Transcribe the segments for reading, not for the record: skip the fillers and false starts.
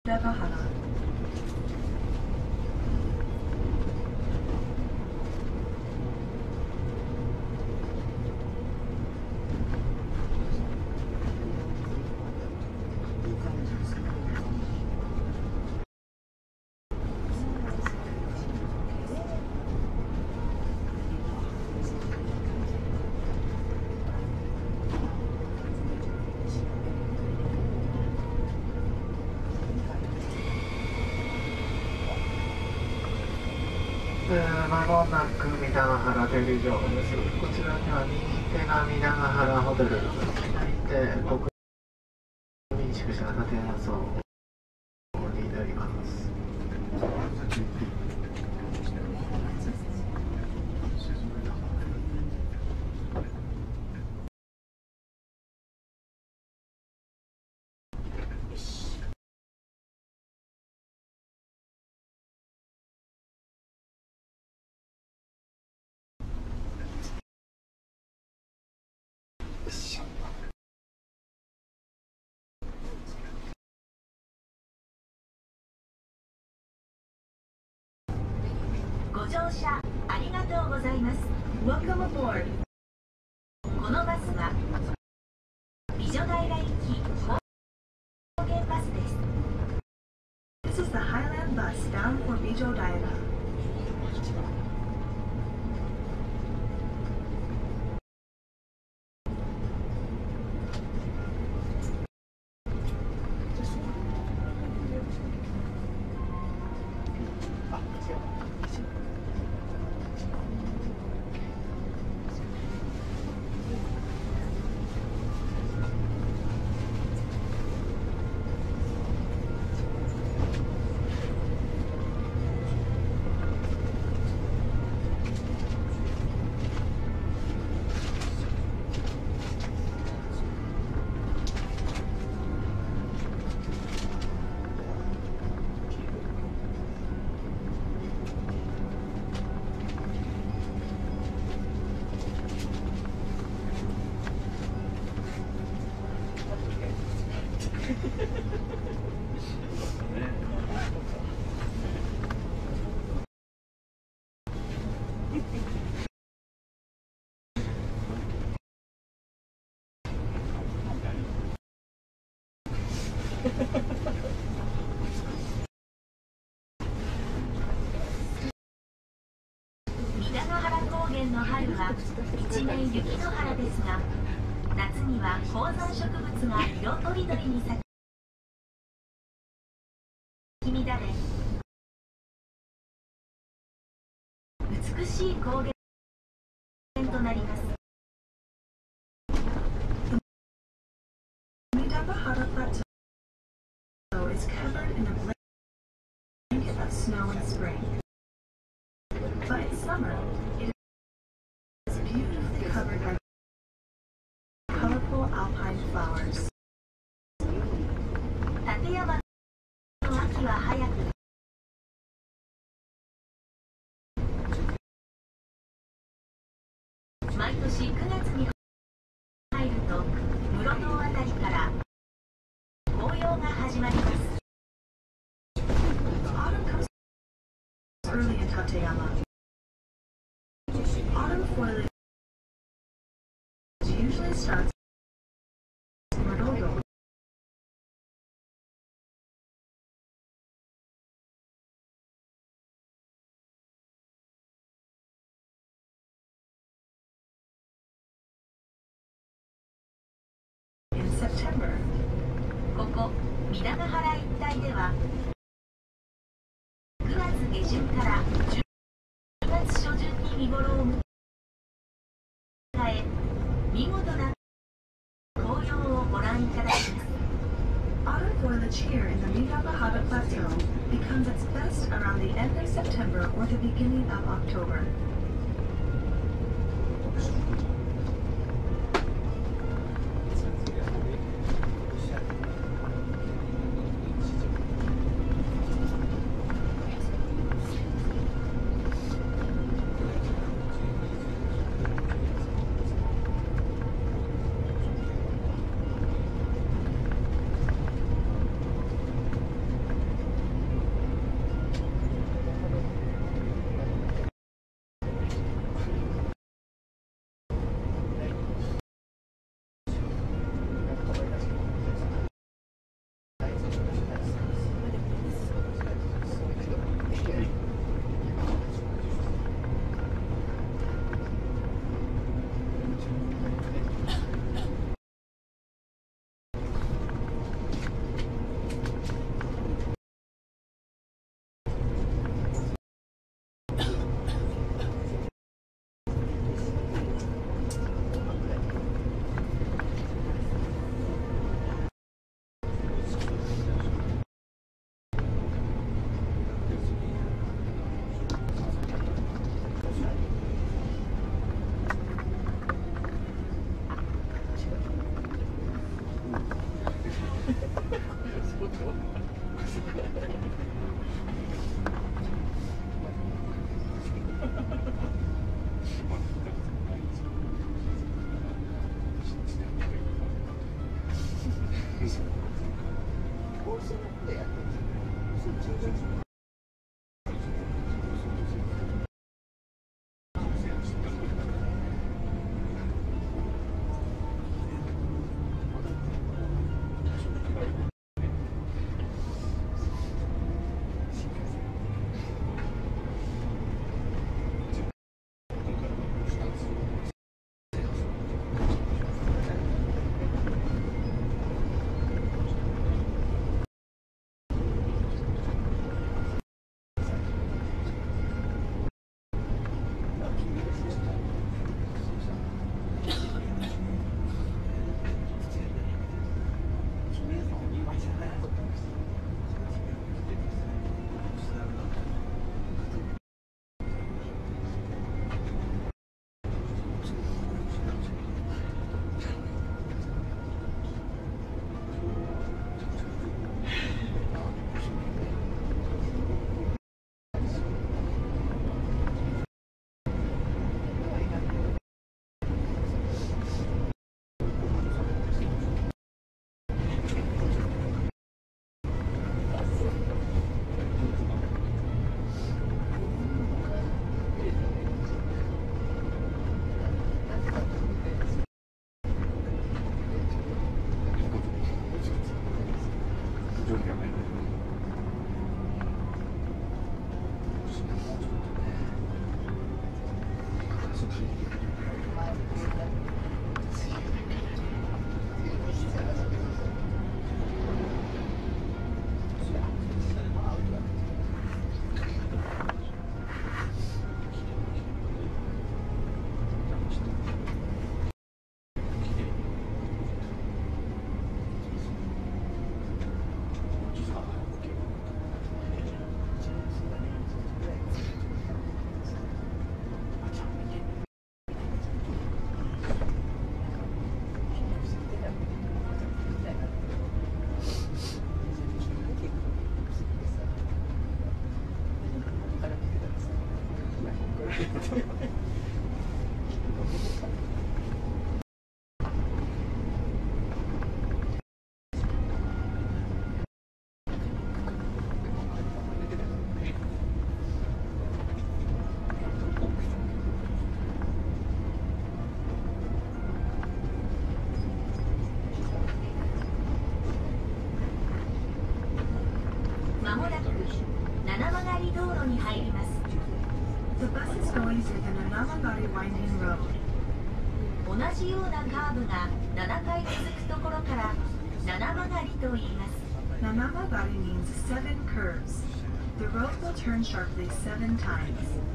長原。 まもなく三田ヶ原停留場です。こちらには右手が三田ヶ原ホテル、左手国民宿舎建屋層になります。 ご乗車ありがとうございます。 Welcome aboard。 このバスは美女平行き高原バスです。 This is the Highland bus bound for Bijodaira. 三田ヶ原高原の春は一面雪の原ですが、夏には高山植物が色とりどりに咲き乱れ、美しい高原となります。 Mitagahara Plateau is covered in a blanket of snow in spring. But in summer, it is beautifully covered by colorful alpine flowers. 立山の秋は早く、毎年9月に入ると室堂あたりから紅葉が始まります。 Autumn comes early in Tateyama. Autumn foliage usually starts in Morodo. In September. ここ三田ヶ原一帯では9月下旬から10月初旬に見頃を迎え、見事な紅葉をご覧いただきます。 Autumn foliage here in the Mitagahara Plateau becomes its best around the end of September or the beginning of October. まもなく七曲り道路に入ります。 The bus is going through the Nanamagari winding road. 同じようなカーブが7回続くところから七曲りと言います。 Nanamagari means 7 curves. The road will turn sharply 7 times.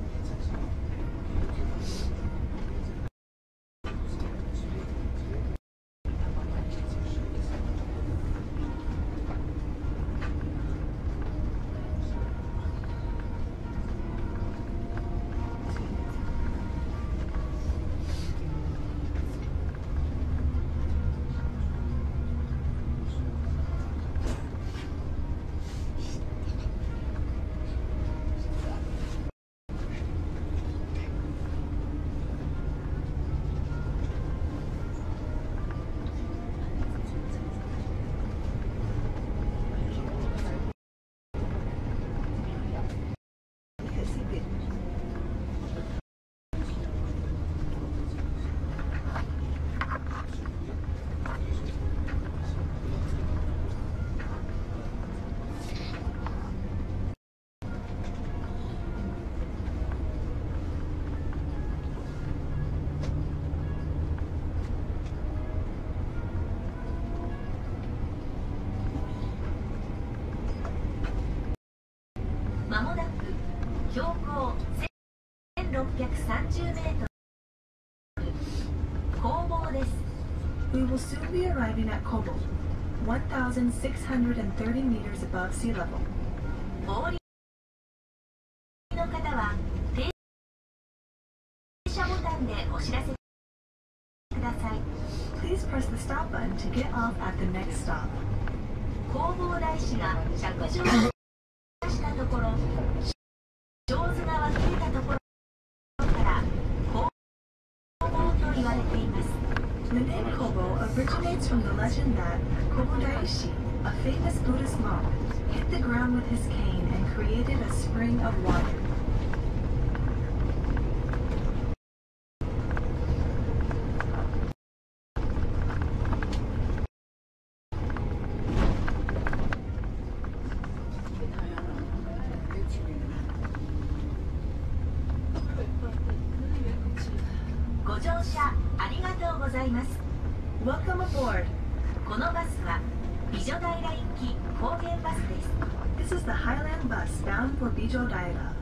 まもなく標高1630メートル工房です。 We will soon be arriving at Kobo, 1,630 meters above sea level. お降りの方は停車ボタンでお知らせください。 Please press the stop button to get off at the next stop. 弘法大師が釈上したところ、上手が分けたところから弘法と言われています。 The name Kobo originates from the legend that Kobo Daishi, a famous Buddhist monk, hid the ground with his cane and created a spring of water. Welcome aboard. このバスは美女平行き高原バスです。 This is the Highland bus bound for Bijodaira.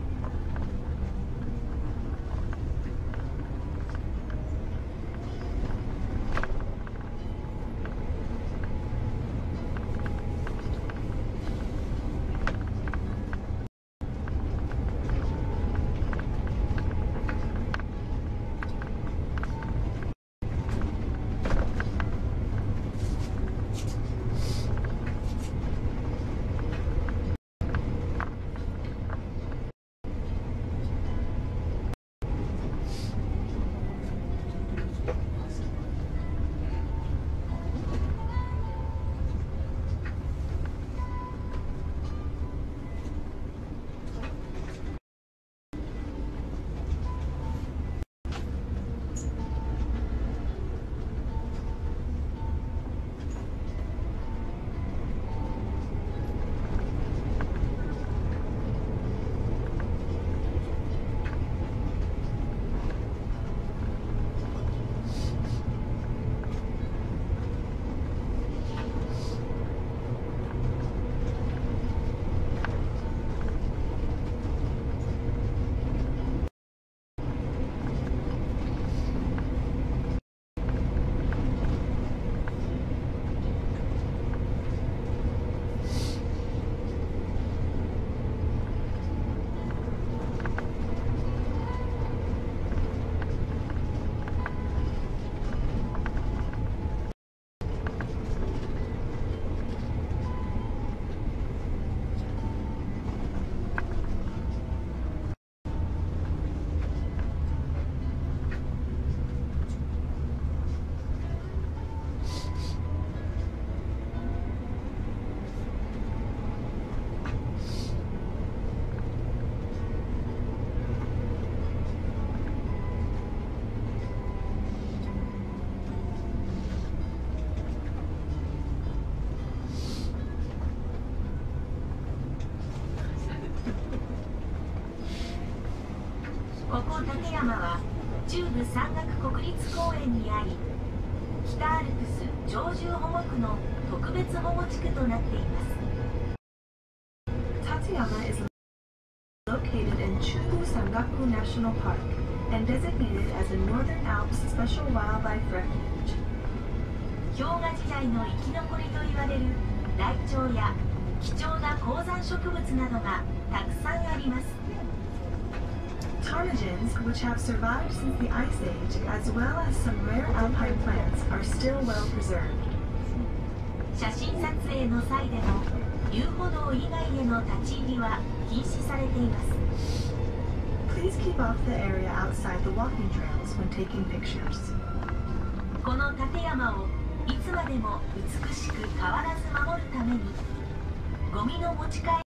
ここ立山は中部山岳国立公園にあり、北アルプス鳥獣保護区の特別保護地区となっています。 Tateyama is located in Chubu Sangaku National Park and designated as a Northern Alps Special Wildlife Refuge. 氷河時代の生き残りと言われるライチョウや貴重な高山植物などがたくさんあります。 Ptarmigans, which have survived since the Ice Age, as well as some rare alpine plants, are still well preserved. 写真撮影の際でも遊歩道以外への立ち入りは禁止されています。 Please keep off the area outside the walking trails when taking pictures. この立山をいつまでも美しく変わらず守るために、ゴミの持ち帰り